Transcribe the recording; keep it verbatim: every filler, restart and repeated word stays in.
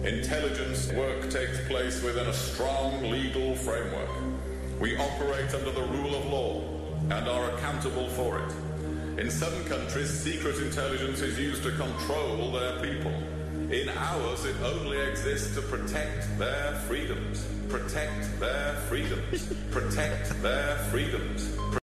Intelligence work takes place within a strong legal framework. We operate under the rule of law and are accountable for it. In some countries, secret intelligence is used to control their people. In ours, it only exists to protect their freedoms. Protect their freedoms. Protect their freedoms.